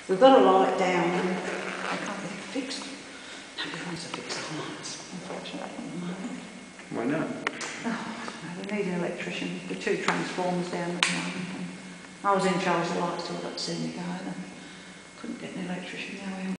We've got a light down and I can't get it fixed. Nobody wants to fix the lights, unfortunately, at the moment. Why not? Oh, I don't know, we need an electrician. The 2 transformers down at the moment. And I was in charge of the lights till I got to see me go and couldn't get an electrician now.